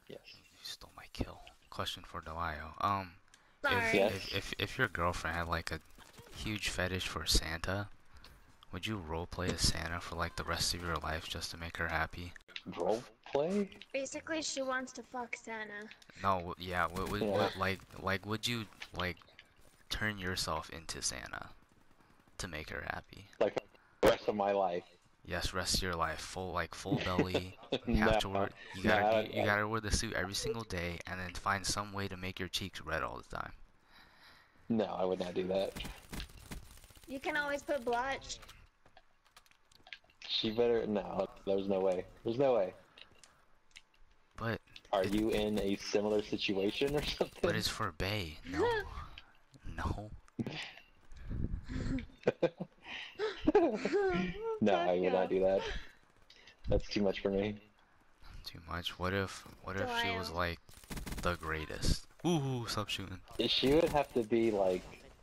Yes. You stole my kill. Question for Delio. Sorry. Yes. If your girlfriend had like a huge fetish for Santa, would you roleplay as Santa for like the rest of your life just to make her happy? Role play? Basically, she wants to fuck Santa. No, yeah. Yeah. Like, would you like turn yourself into Santa to make her happy? Like the rest of my life. Yes, rest of your life, full belly. You have No. to wear, No. you gotta wear the suit every single day, and then find some way to make your cheeks red all the time. No, I would not do that. You can always put blush. She better. No. There's no way. There's no way. But Are you in a similar situation or something? but it's for Bay. No, no. No, Fuck I would yeah. not do that. That's too much for me. Too much. What if she was Delio. like the greatest? Ooh, stop shooting. She would have to be like.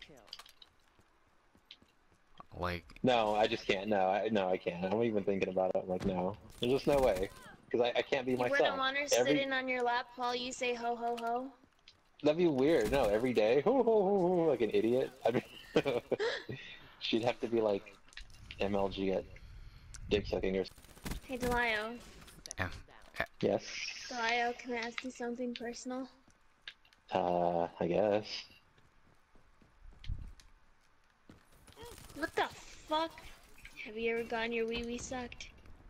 Like, No, I just can't. No, I can't. I'm even thinking about it. I'm like, no. There's just no way. Because I can't be You myself. wouldn't want her sitting on your lap while you say ho ho ho? That'd be weird. No, every day. Ho, ho, ho, ho, like an idiot. I mean, she'd have to be like MLG at dick sucking or Hey, Delio. and, Yes. Delio, can I ask you something personal? I guess. What the fuck? Have you ever gotten your wee wee sucked?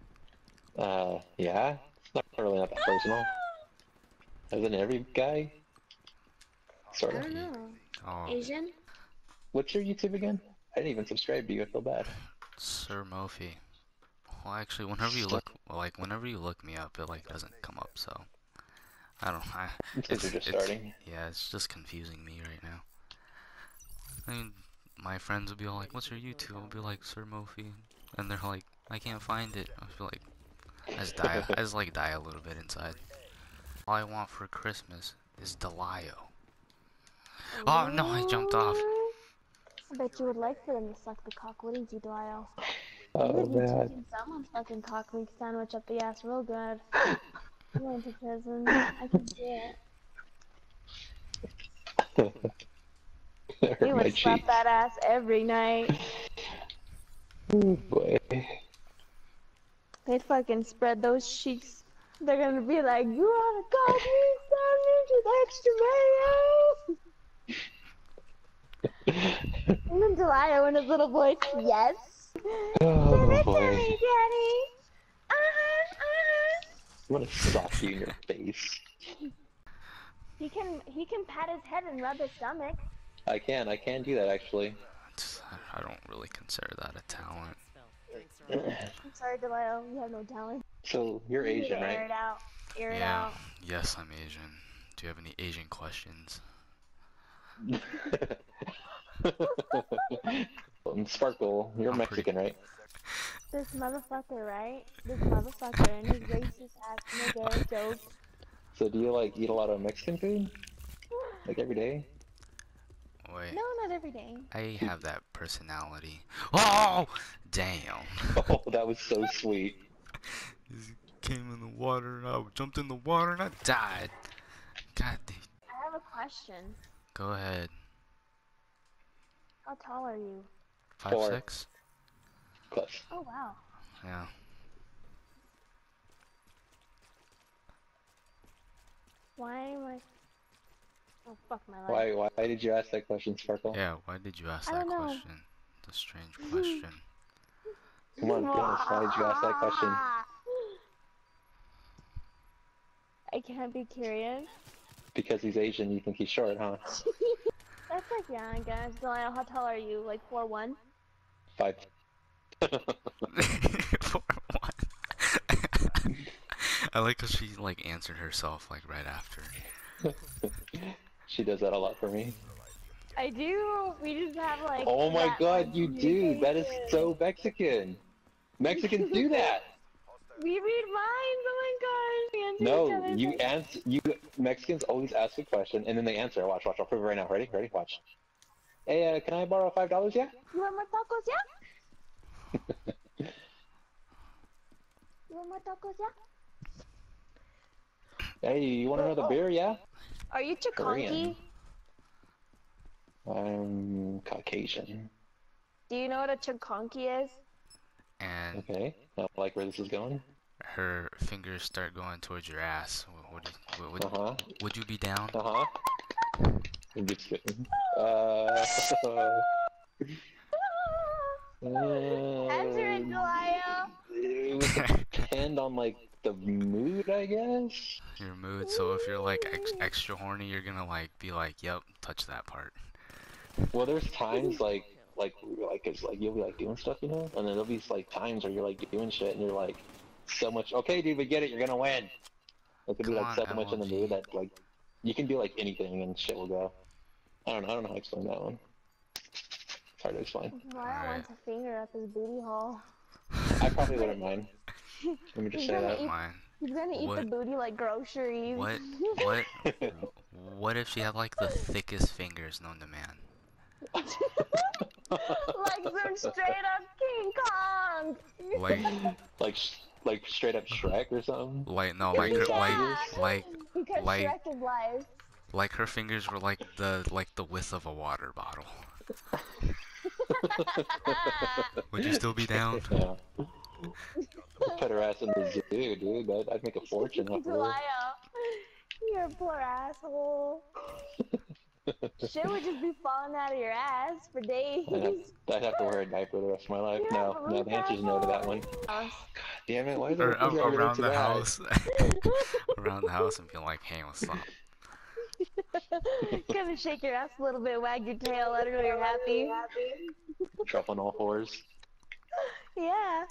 Yeah. It's not really not that personal. Isn't every guy? Sort I of. don't know. oh, Asian? What's your YouTube again? I didn't even subscribe to you. I feel bad. Sir Mofi. Well, actually, whenever you look me up, it like doesn't come up. So I don't. It's because you're just it's starting. yeah, it's just confusing me right now. I mean, my friends would be all like, "What's your YouTube?" I'll be like, "Sir Mofi," and they're like, "I can't find it." I feel like I just like die a little bit inside. All I want for Christmas is Delio. Oh no, I jumped off. I bet you would like for them to suck the cock, wouldn't you, Delio? You Oh would be man. taking someone's fucking cock link sandwich up the ass real good. You went to prison. I can see it. That hurt You my would slap cheeks. that ass every night. Oh boy. They'd fucking spread those cheeks. They're gonna be like, you want a cock link sandwich with extra mayo? And then Delio and his little voice, yes. Give Oh it to boy. me, Daddy. Uh-huh. I'm gonna sock you in your face. He can pat his head and rub his stomach. I can do that actually. I don't really consider that a talent. I'm sorry, Delio, you have no talent. So you're You need to Asian, air right? it out. Air it Yeah, out. yes, I'm Asian. Do you have any Asian questions? Sparkle, you're I'm pretty. Mexican, right? This motherfucker, right? This motherfucker and his racist ass nigga joke. So do you like eat a lot of Mexican food? Like every day? Wait, No, not every day. I have that personality. Oh, damn! Oh, that was so sweet. He came in the water, and I jumped in the water, and I died. God damn. I have a question. Go ahead. How tall are you? 4. 5'6"? Close. Oh wow. Yeah. Why am I? Oh fuck my life. Why did you ask that question, Sparkle? Yeah, why did you ask I that don't know. question? It's a strange question. Come on, be honest. Why did you ask that question? I can't be curious. Because he's Asian, you think he's short, huh? That's like, yeah, I guess. Delio, how tall are you? Like 4'1"? 5. For what? I like how she like answered herself like right after. She does that a lot for me. I do. We just have like. Oh my that god, much you do! That is communication. so Mexican! Mexicans do that! We read minds. Oh my gosh. We answer each No, other's you answer. You Mexicans always ask a question and then they answer. Watch, watch. I'll prove it right now. Ready? Ready? Watch. Hey, can I borrow $5? Yeah. You want more tacos, yeah? You want more tacos, yeah? Hey, you want another beer? Yeah. Are you Korean. Chikonki? I'm Caucasian. Do you know what a Chikonki is? And Okay. I like where this is going. her fingers start going towards your ass. Uh-huh. Would you be down? Uh-huh. I'm just kidding. Answer it, Dilio. It would depend on like the mood, I guess. Your mood. So if you're like extra horny, you're gonna like be like, "Yep, touch that part." Well, there's times it's like you'll be like doing stuff, and then there'll be like times where you're like doing shit and you're like so much. Okay, dude, we get it. You're gonna win. It could be Come like on, so much in the mood MLG. that like you can do like anything and shit will go. I don't know. I don't know how to explain that one. It's hard to explain. Dilio Alright. wants a finger up his booty hole. I probably wouldn't mind. Let me just say that. Mine. He's gonna eat the What? booty like groceries. What? What if she had like the thickest fingers known to man? Like some straight up King Kong. Like, like straight up Shrek or something. no, like her, Yeah. like, Because like- Shrek is life. like her fingers were like the width of a water bottle. Would you still be down? Yeah. Put her ass in the zoo, dude. I'd make a fortune off of her. Dilio, you're a poor asshole. Shit would just be falling out of your ass for days. I'd have to wear a diaper the rest of my life. You're No, a the answer's no to that one. Us. Damn it, why is Or it always relate around to the that? house, around the house, and be like, "Hey, what's up?" Come and shake your ass a little bit, wag your tail, let her know you're happy. Drop on all fours. Yeah.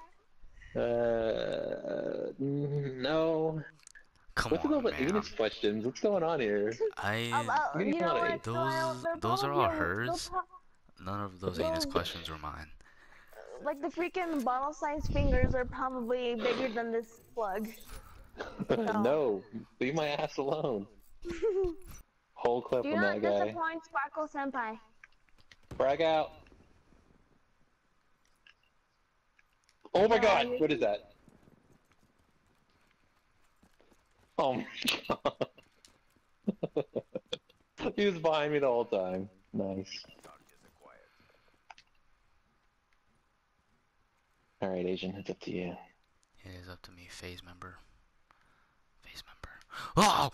No. Come What's with all on, the man. anus questions? What's going on here? You know what? Those are all hers. None of those anus questions were mine. Like the freaking bottle sized fingers are probably bigger than this plug. No, leave my ass alone. Whole clip Do on not that guy. disappoint Sparkle Senpai. Frag out. Oh my god, what is that? Oh my god. He was behind me the whole time. Nice. Alright, Asian, it's up to you. It is up to me, phase member. Phase member. Oh!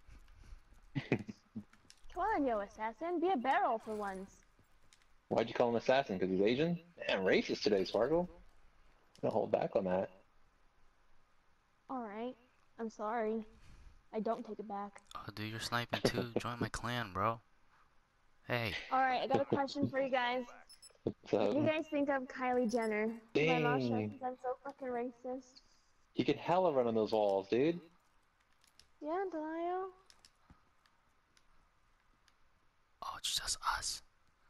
Come on, yo, assassin. Be a barrel for once. Why'd you call him assassin? Because he's Asian? Damn, racist today, Sparkle. Gonna hold back on that. Alright. I'm sorry. I don't take it back. Oh, dude, you're sniping too. Join my clan, bro. Hey. Alright, I got a question for you guys. What's What do you up? guys think of Kylie Jenner? My mouth shut Dang. because I'm so fucking racist. You can hella run on those walls, dude. Yeah, Dilio? Oh, it's just us.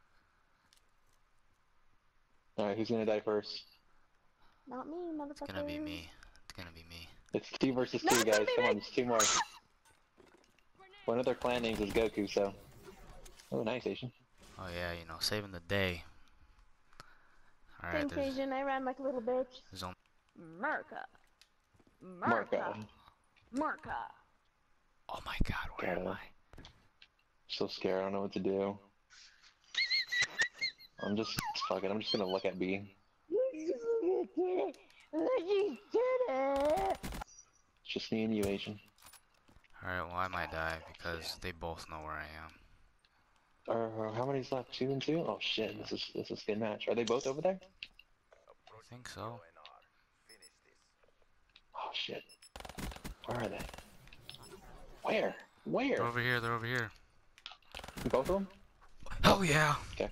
Alright, who's gonna die first? Not me, motherfucker. It's gonna be me. It's gonna be me. It's 2 versus No, 2, it's guys. gonna be Come me. on, it's 2 more. One of their clan names is Goku, so. Oh, nice, Asian. Oh yeah, you know, saving the day. Alright, Thanks, Asian. I ran like a little bitch. there's only Merca. Marco. Merca. Oh my god, where am God. I? So scared, I don't know what to do. Fuck it, I'm just gonna look at B. You did it. It's just me and you, Asian. Alright, well I might die because they both know where I am. How many's left? 2 and 2? Oh shit, this is a good match. Are they both over there? I think so. Oh shit. Where are they? Where? Where? They're over here, they're over here. Both of them? Oh yeah! Okay.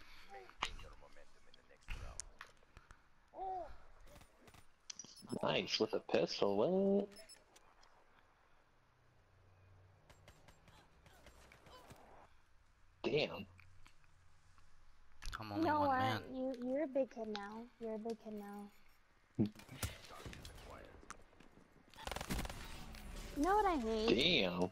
Nice, with a pistol, what? Damn. I'm You only know one what? man. You're a big kid now. You're a big kid now. You know what I hate? Damn.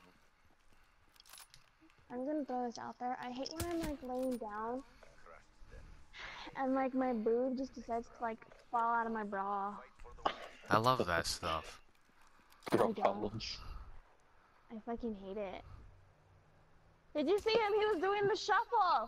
I'm gonna throw this out there. I hate when I'm like laying down and like my boob just decides to like fall out of my bra. I love that stuff. Girl don't. problems. I fucking hate it. Did you see him? He was doing the shuffle!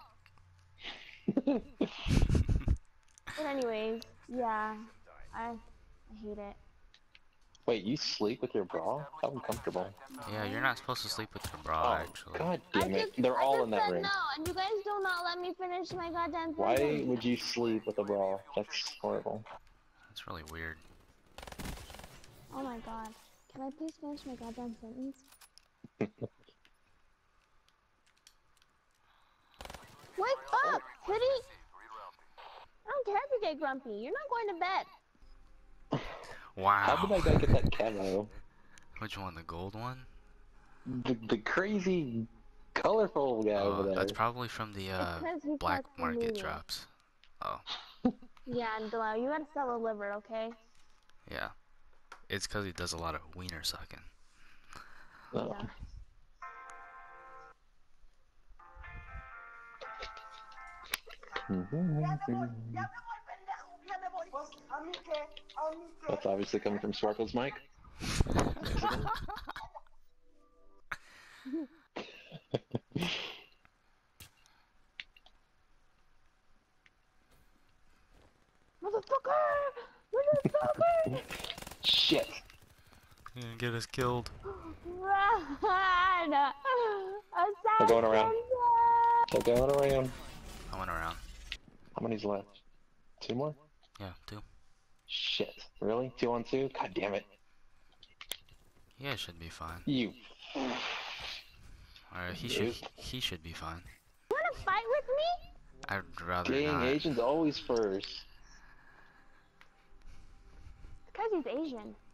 But anyways, yeah. I hate it. Wait, you sleep with your bra? How uncomfortable. Yeah, you're not supposed to sleep with your bra, Oh, actually. god damn it. They're I all just in that said room. no, and you guys do not let me finish my goddamn sentence. Why would you sleep with a bra? That's horrible. That's really weird. Oh my god. Can I please finish my goddamn sentence? Wake up, Kitty! I don't care if you get grumpy. You're not going to bed. Wow. How did that guy get that camo? Which one, the gold one? The crazy, colorful guy over there. That's probably from the Because he black fucking market knew. drops. Oh, Yeah, and Dilio, you gotta sell a liver, okay? yeah. It's because he does a lot of wiener sucking. Oh. Yeah. That's obviously coming from Sparkle's mic. Motherfucker! Shit! You're gonna get us killed. Run! They're going around. They're going around. I went around. How many's left? 2 more? Yeah, 2. Shit. Really? 2 on 2? God damn it. Yeah, it should be fine. You. Alright, he should be fine. You wanna fight with me? I'd rather Being not. Asian's always first. Because he's Asian.